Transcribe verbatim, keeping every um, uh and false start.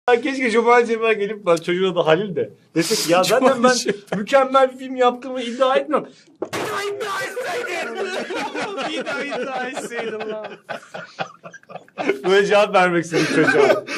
Ya keşke Cumali Cemal gelip bak çocuğun adı Halil de. Desek ya zaten ben mükemmel bir film yaptığımı iddia etmiyorum. Bir daha iddia etseydin. Bir daha iddia etseydin lan. Böyle cevap vermek istedim çocuğa.